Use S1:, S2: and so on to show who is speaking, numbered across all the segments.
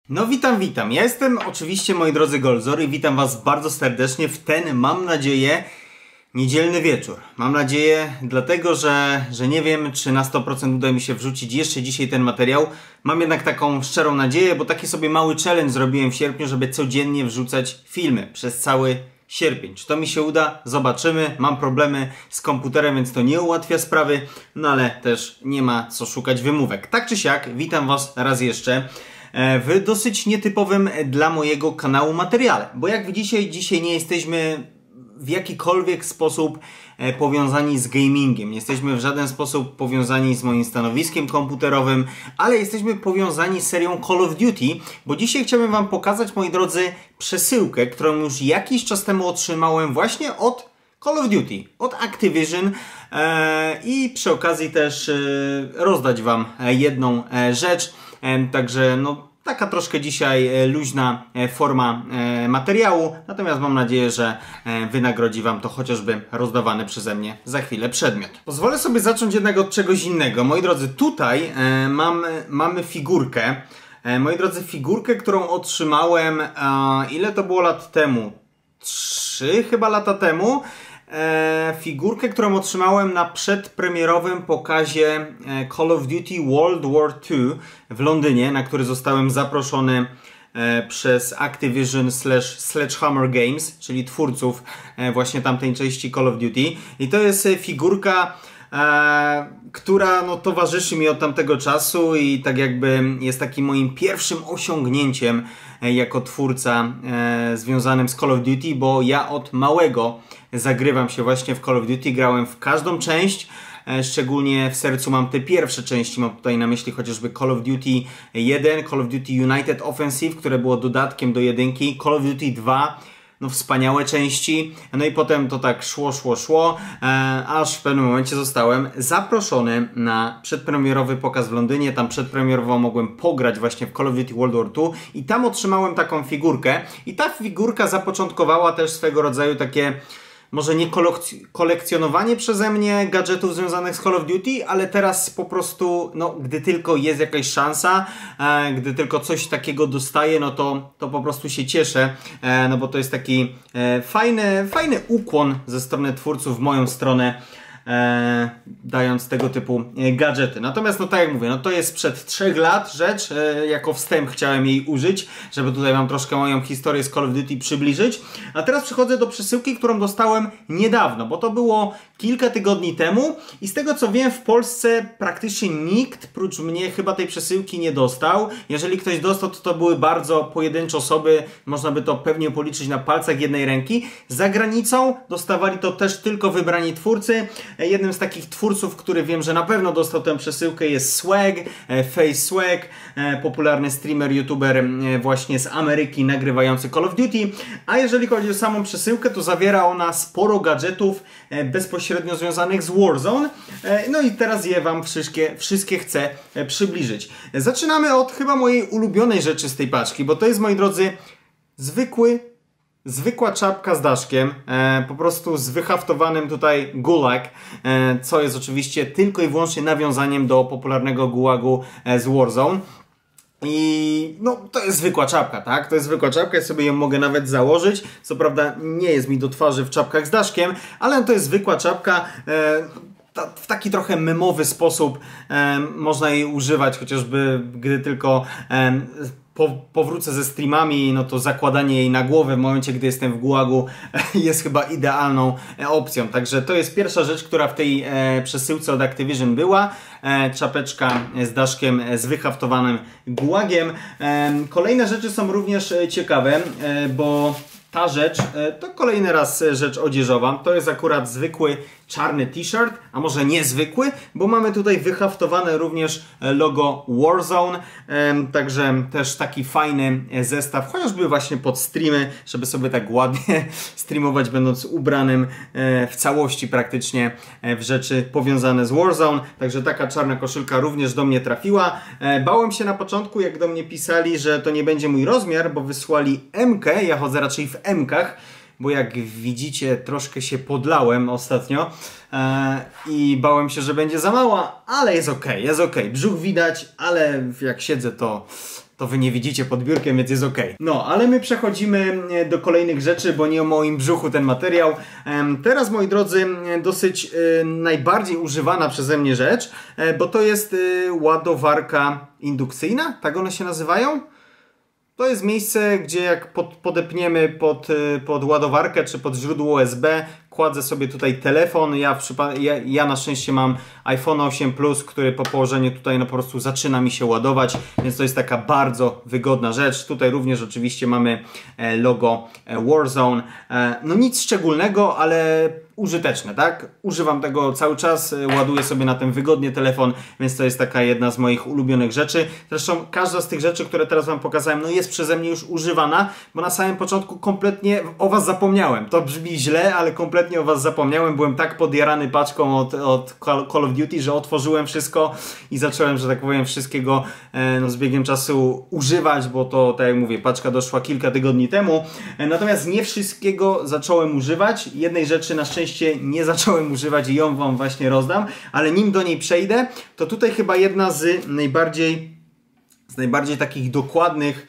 S1: No witam. Ja jestem oczywiście, moi drodzy, Goldzor i witam was bardzo serdecznie w ten, mam nadzieję, niedzielny wieczór. Mam nadzieję, dlatego że nie wiem, czy na 100% uda mi się wrzucić jeszcze dzisiaj ten materiał. Mam jednak taką szczerą nadzieję, bo taki sobie mały challenge zrobiłem w sierpniu, żeby codziennie wrzucać filmy przez cały sierpień. Czy to mi się uda? Zobaczymy. Mam problemy z komputerem, więc to nie ułatwia sprawy, no ale też nie ma co szukać wymówek. Tak czy siak, witam was raz jeszcze w dosyć nietypowym dla mojego kanału materiale, bo jak widzicie, dzisiaj nie jesteśmy w jakikolwiek sposób powiązani z gamingiem. Nie jesteśmy w żaden sposób powiązani z moim stanowiskiem komputerowym, ale jesteśmy powiązani z serią Call of Duty, bo dzisiaj chciałbym wam pokazać, moi drodzy, przesyłkę, którą już jakiś czas temu otrzymałem właśnie od Call of Duty, od Activision i przy okazji też rozdać wam jedną rzecz. Także no taka troszkę dzisiaj luźna forma materiału, natomiast mam nadzieję, że wynagrodzi wam to chociażby rozdawany przeze mnie za chwilę przedmiot. Pozwolę sobie zacząć jednak od czegoś innego. Moi drodzy, tutaj mamy figurkę. Moi drodzy, figurkę, którą otrzymałem, ile to było lat temu? 3 chyba lata temu. Figurkę, którą otrzymałem na przedpremierowym pokazie Call of Duty World War II w Londynie, na który zostałem zaproszony przez Activision Sledgehammer Games, czyli twórców właśnie tamtej części Call of Duty. I to jest figurka, która no, towarzyszy mi od tamtego czasu i tak jakby jest takim moim pierwszym osiągnięciem jako twórca związanym z Call of Duty, bo ja od małego zagrywam się właśnie w Call of Duty, grałem w każdą część, szczególnie w sercu mam te pierwsze części, mam tutaj na myśli chociażby Call of Duty 1, Call of Duty United Offensive, które było dodatkiem do jedynki, Call of Duty 2, no wspaniałe części, no i potem to tak szło, aż w pewnym momencie zostałem zaproszony na przedpremierowy pokaz w Londynie. Tam przedpremierowo mogłem pograć właśnie w Call of Duty World War II i tam otrzymałem taką figurkę i ta figurka zapoczątkowała też swego rodzaju takie, może nie kolekcjonowanie przeze mnie gadżetów związanych z Call of Duty, ale teraz po prostu, no, gdy tylko jest jakaś szansa, gdy tylko coś takiego dostaję, no to po prostu się cieszę, no bo to jest taki fajny ukłon ze strony twórców w moją stronę, dając tego typu gadżety. Natomiast no tak jak mówię, no to jest sprzed 3 lat rzecz, jako wstęp chciałem jej użyć, żeby tutaj wam troszkę moją historię z Call of Duty przybliżyć. A teraz przechodzę do przesyłki, którą dostałem niedawno, bo to było kilka tygodni temu i z tego co wiem, w Polsce praktycznie nikt prócz mnie chyba tej przesyłki nie dostał. Jeżeli ktoś dostał, to były bardzo pojedyncze osoby, można by to pewnie policzyć na palcach jednej ręki. Za granicą dostawali to też tylko wybrani twórcy. Jednym z takich twórców, który wiem, że na pewno dostał tę przesyłkę, jest Swag, Face Swag, popularny streamer, youtuber właśnie z Ameryki, nagrywający Call of Duty. A jeżeli chodzi o samą przesyłkę, to zawiera ona sporo gadżetów bezpośrednio związanych z Warzone. No i teraz je wam wszystkie chcę przybliżyć. Zaczynamy od chyba mojej ulubionej rzeczy z tej paczki, bo to jest, moi drodzy, zwykła czapka z daszkiem, po prostu z wyhaftowanym tutaj gulag, co jest oczywiście tylko i wyłącznie nawiązaniem do popularnego gulagu z Warzone. I no to jest zwykła czapka, tak? To jest zwykła czapka, ja sobie ją mogę nawet założyć. Co prawda nie jest mi do twarzy w czapkach z daszkiem, ale to jest zwykła czapka. W taki trochę memowy sposób można jej używać, chociażby gdy tylko powrócę ze streamami, no to zakładanie jej na głowę w momencie, gdy jestem w gułagu jest chyba idealną opcją. Także to jest pierwsza rzecz, która w tej przesyłce od Activision była. Czapeczka z daszkiem z wyhaftowanym gułagiem. Kolejne rzeczy są również ciekawe, bo ta rzecz to kolejny raz rzecz odzieżowa. To jest akurat zwykły czarny t-shirt, a może niezwykły, bo mamy tutaj wyhaftowane również logo Warzone, także też taki fajny zestaw, chociażby właśnie pod streamy, żeby sobie tak ładnie streamować, będąc ubranym w całości praktycznie w rzeczy powiązane z Warzone. Także taka czarna koszulka również do mnie trafiła. Bałem się na początku, jak do mnie pisali, że to nie będzie mój rozmiar, bo wysłali MK, ja chodzę raczej w MKach, bo jak widzicie, troszkę się podlałem ostatnio i bałem się, że będzie za mała, ale jest ok, jest ok. Brzuch widać, ale jak siedzę, to wy nie widzicie pod biurkiem, więc jest ok. No, ale my przechodzimy do kolejnych rzeczy, bo nie o moim brzuchu ten materiał. Teraz, moi drodzy, dosyć najbardziej używana przeze mnie rzecz, bo to jest ładowarka indukcyjna, tak one się nazywają? To jest miejsce, gdzie jak podepniemy pod ładowarkę czy pod źródło USB, kładzę sobie tutaj telefon. Ja na szczęście mam iPhone 8 Plus, który po położeniu tutaj no po prostu zaczyna mi się ładować, więc to jest taka bardzo wygodna rzecz. Tutaj również oczywiście mamy logo Warzone. No nic szczególnego, ale użyteczne, tak? Używam tego cały czas, ładuję sobie na tym wygodnie telefon, więc to jest taka jedna z moich ulubionych rzeczy. Zresztą każda z tych rzeczy, które teraz wam pokazałem, no jest przeze mnie już używana, bo na samym początku kompletnie o was zapomniałem. To brzmi źle, ale kompletnie o was zapomniałem. Byłem tak podjarany paczką od Call of Duty, że otworzyłem wszystko i zacząłem, że tak powiem, wszystkiego no, z biegiem czasu używać, bo to, tak jak mówię, paczka doszła kilka tygodni temu. Natomiast nie wszystkiego zacząłem używać. Jednej rzeczy na szczęście nie zacząłem używać i ją wam właśnie rozdam, ale nim do niej przejdę, to tutaj chyba jedna z najbardziej takich dokładnych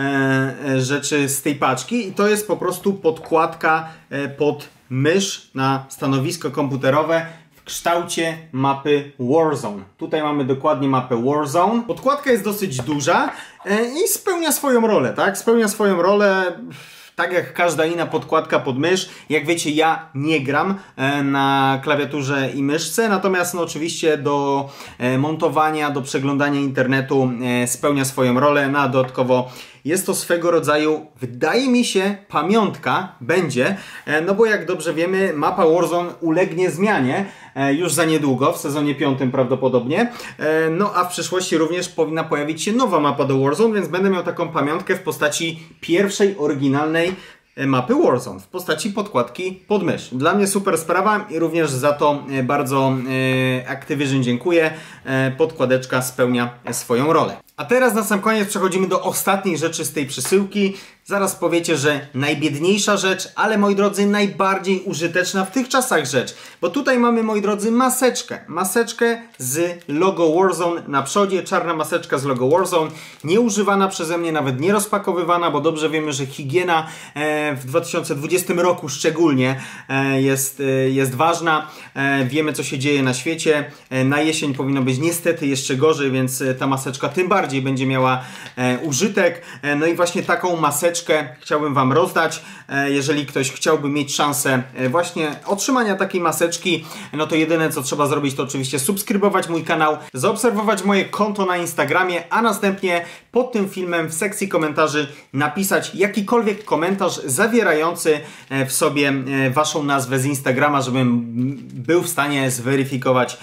S1: rzeczy z tej paczki i to jest po prostu podkładka pod mysz na stanowisko komputerowe w kształcie mapy Warzone. Tutaj mamy dokładnie mapę Warzone. Podkładka jest dosyć duża i spełnia swoją rolę, tak? Spełnia swoją rolę tak jak każda inna podkładka pod mysz. Jak wiecie, ja nie gram na klawiaturze i myszce, natomiast no, oczywiście do montowania, do przeglądania internetu spełnia swoją rolę. No, a dodatkowo jest to swego rodzaju, wydaje mi się, pamiątka będzie, no bo jak dobrze wiemy, mapa Warzone ulegnie zmianie już za niedługo, w sezonie 5 prawdopodobnie, no a w przyszłości również powinna pojawić się nowa mapa do Warzone, więc będę miał taką pamiątkę w postaci pierwszej, oryginalnej mapy Warzone, w postaci podkładki pod mysz. Dla mnie super sprawa i również za to bardzo Activision dziękuję. Podkładeczka spełnia swoją rolę. A teraz na sam koniec przechodzimy do ostatniej rzeczy z tej przesyłki. Zaraz powiecie, że najbiedniejsza rzecz, ale moi drodzy, najbardziej użyteczna w tych czasach rzecz. Bo tutaj mamy, moi drodzy, maseczkę. Maseczkę z logo Warzone na przodzie. Czarna maseczka z logo Warzone. Nieużywana przeze mnie, nawet nie rozpakowywana, bo dobrze wiemy, że higiena w 2020 roku szczególnie jest ważna. Wiemy, co się dzieje na świecie. Na jesień powinno być niestety jeszcze gorzej, więc ta maseczka tym bardziej będzie miała użytek. No i właśnie taką maseczkę chciałbym wam rozdać. Jeżeli ktoś chciałby mieć szansę właśnie otrzymania takiej maseczki, no to jedyne co trzeba zrobić to oczywiście subskrybować mój kanał, zaobserwować moje konto na Instagramie, a następnie pod tym filmem w sekcji komentarzy napisać jakikolwiek komentarz zawierający w sobie waszą nazwę z Instagrama, żebym był w stanie zweryfikować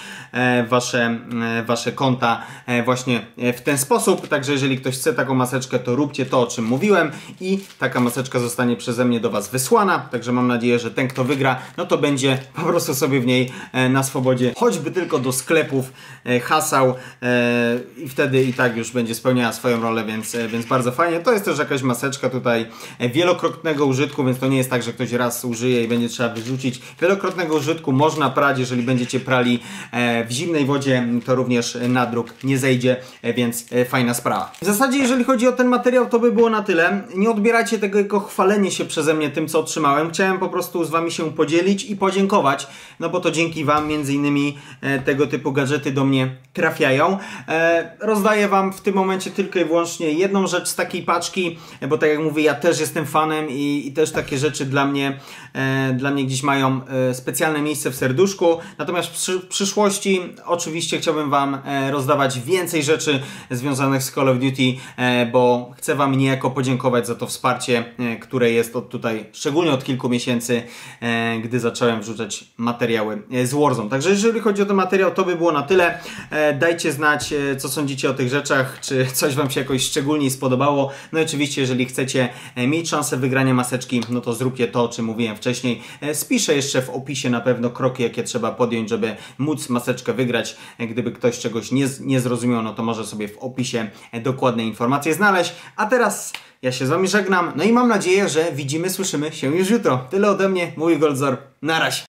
S1: wasze konta właśnie w ten sposób. Także jeżeli ktoś chce taką maseczkę, to róbcie to, o czym mówiłem i taka maseczka zostanie przeze mnie do was wysłana. Także mam nadzieję, że ten, kto wygra, no to będzie po prostu sobie w niej na swobodzie, choćby tylko do sklepów hasał i wtedy i tak już będzie spełniała swoją rolę, więc bardzo fajnie. To jest też jakaś maseczka tutaj wielokrotnego użytku, więc to nie jest tak, że ktoś raz użyje i będzie trzeba wyrzucić. Wielokrotnego użytku można prać, jeżeli będziecie prali w zimnej wodzie, to również nadruk nie zejdzie, więc fajna sprawa. W zasadzie jeżeli chodzi o ten materiał, to by było na tyle. Nie odbierajcie tego jako chwalenie się przeze mnie tym, co otrzymałem. Chciałem po prostu z wami się podzielić i podziękować, no bo to dzięki wam między innymi tego typu gadżety do mnie trafiają. Rozdaję wam w tym momencie tylko i wyłącznie jedną rzecz z takiej paczki, bo tak jak mówię, ja też jestem fanem i też takie rzeczy dla mnie gdzieś mają specjalne miejsce w serduszku. Natomiast w przyszłości oczywiście chciałbym wam rozdawać więcej rzeczy związanych z Call of Duty, bo chcę wam niejako podziękować za to wsparcie, które jest tutaj, szczególnie od kilku miesięcy, gdy zacząłem wrzucać materiały z Warzone. Także jeżeli chodzi o ten materiał, to by było na tyle. Dajcie znać, co sądzicie o tych rzeczach, czy coś wam się jakoś szczególnie spodobało. No i oczywiście, jeżeli chcecie mieć szansę wygrania maseczki, no to zróbcie to, o czym mówiłem wcześniej. Spiszę jeszcze w opisie na pewno kroki, jakie trzeba podjąć, żeby móc maseczkę wygrać. Gdyby ktoś czegoś nie zrozumiał, no to może sobie w opisie dokładne informacje znaleźć. A teraz ja się z wami żegnam, no i mam nadzieję, że słyszymy się już jutro. Tyle ode mnie, mój Goldzor. Na razie.